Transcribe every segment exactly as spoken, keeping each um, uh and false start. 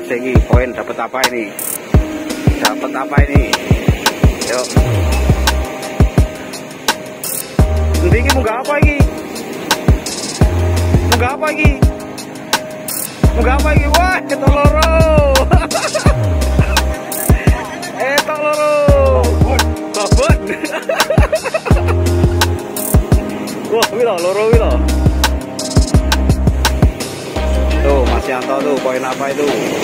segi poin dapat apa ini? Dapat apa ini? Yuk. Ini munggah apa ini? Munggah apa ini? Munggah apa ini? Wah, ketok loro. Eh, tok loro. Babon. Wah, wih loro wih loh. Tuh, Mas Yanto tuh, poin apa itu?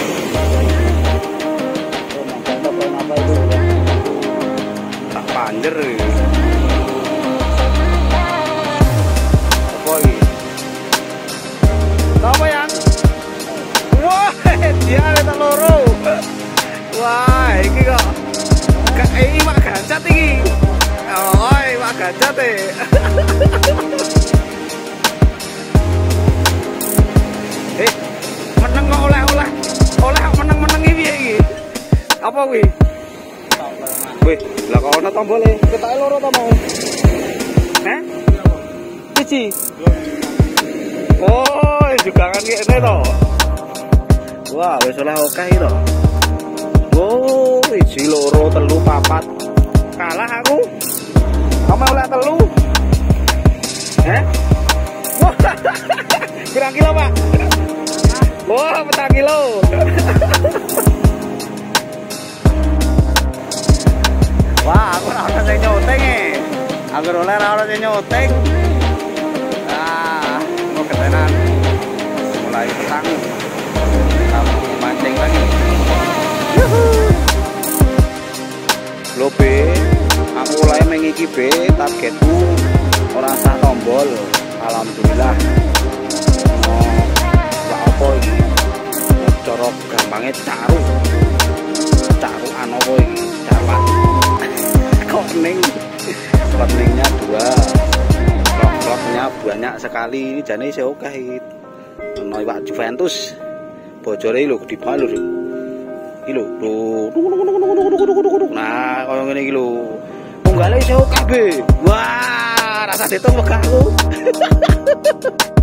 Tuh, Mas Yanto poin apa itu? Tak panjer. Apa ini? Apa yang? Wah, dia ada tak loro. Wah, ini kok. Ini mak gancat ini. Oh, ini mak gancat eh. Eh, meneng kok oleh-oleh. Oleh meneng-meneng iki piye iki? Apa kuwi? Wih, lah kok ana tombole. Ketoke loro to mau. Heh? Siji. Oh, juga kan kene to. Wah, wis oleh akeh iki to. Oh, siji loro telu papat. Kalah aku. Kamu oleh telu. Heh? Wah. Kira kilo, Pak? Wah, petang kilo. Wah, aku ora sing nyoteng e. Aku oleh ora sing nyoteng. Ah, mau ketenan. Mulai petang. Aku mancing lagi. Yuhu. Lo B, aku mulai mengiki B, targetku ora sah tombol. Alhamdulillah. Oh, gak apa iki. Cara gampangnya caru. Caru ano apa iki? Caruan. Koning. Koningnya dua. Klok-kloknya banyak sekali. Ini jane isih oke iki. Ono iwak Juventus. Bojore lho gede banget lho. Iki lho. Nah, koyo ngene iki lho. Munggale isih oke be. Wah, rasa ditung lega aku.